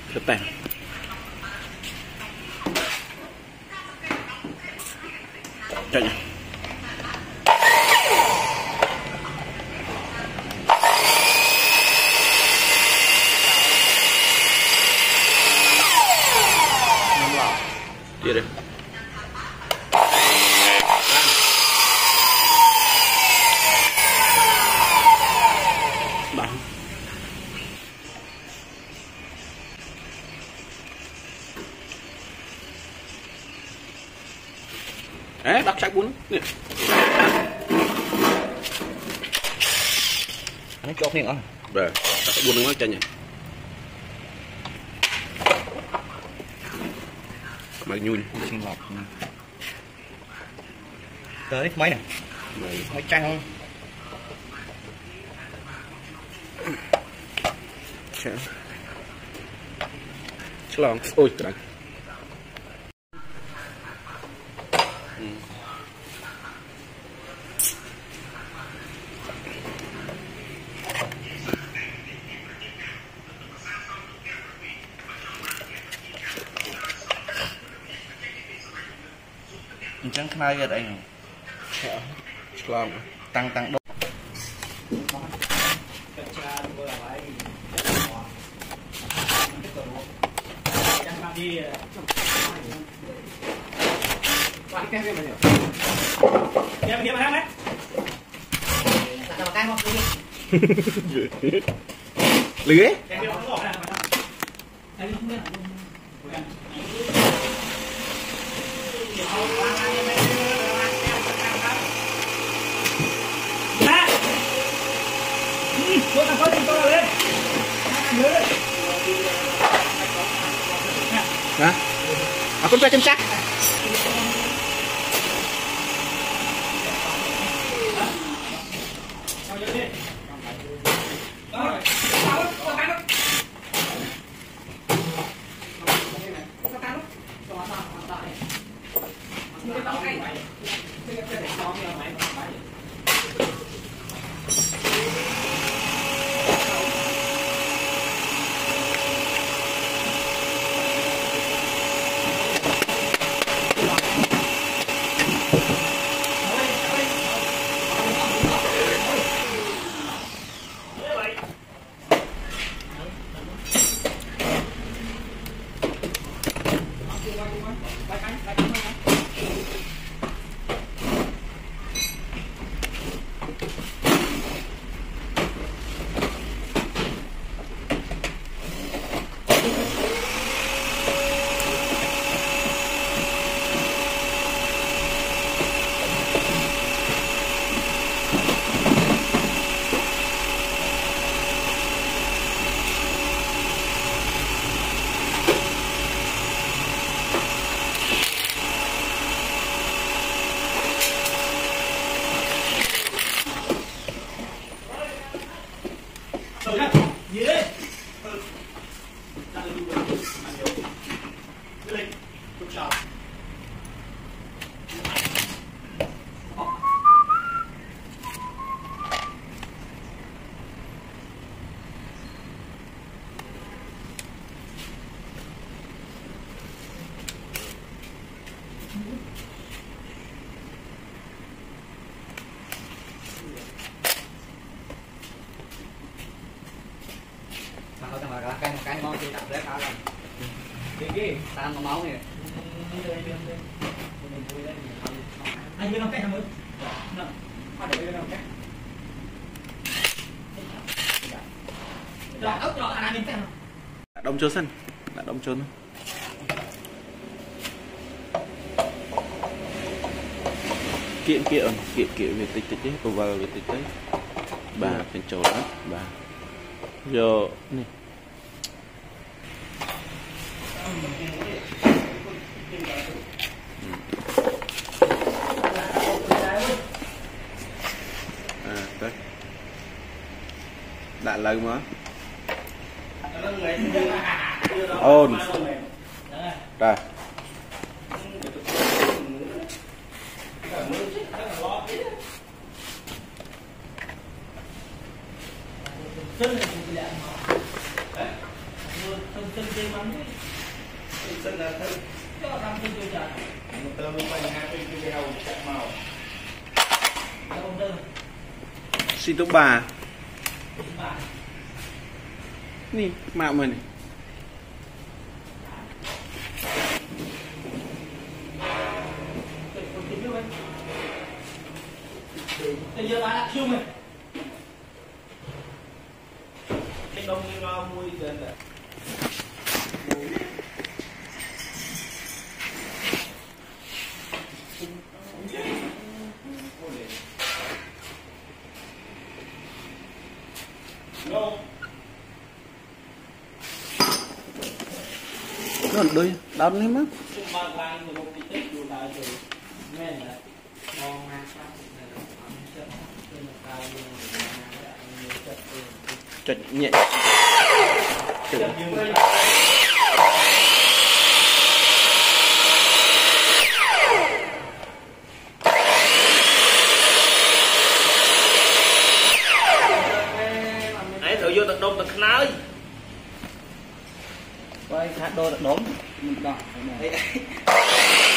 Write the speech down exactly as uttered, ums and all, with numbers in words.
Cái tảng chạy nhỉ. Tiếp đi. Bắn. Đấy, đặt chạy bún nè. Nó chốt miệng không? Rồi, đặt chạy bún nó chạy nhỉ. Mày nhùn Xin lọc. Tới mấy nè. Mày Mấy trăng. Chả lòng. Ôi trời. Ừ. Chẳng khai ra đây nè. Lòng. Tăng tăng đốt. Lưới. Hả? À, con ra chân chắc. Cái cái món chưa đập rớt ra rồi. Cái cái tan con máu này. Anh biết không cái mới. Nó. Có để đâu cái. Rồi ốc rồi anh em cái. Đông chưa sân. Đã đông chưa. Kiện kiện kiện kiện về tích tích ấy, vào về tích tích. Bàเป็นโจรbà. Yo này. À, đấy. Đã lâu mà. Ôn. Rồi. chân dây bắn đấy Sân là thử cho làm chân dây chặt một tơ một phần hai bên cái hầu chặt màu không đơn xin túc bà bà nè mạo mình này bây giờ bạn đặt chung này cái đông như lo mùi gần là no nó đôi đau đấy mất chung ba lang rồi một tí tết dù lại rồi men là ngon ngang sao chật nhẹ chật ấy thử vô tật đông tật nói quay khát đô đốn mình đỏ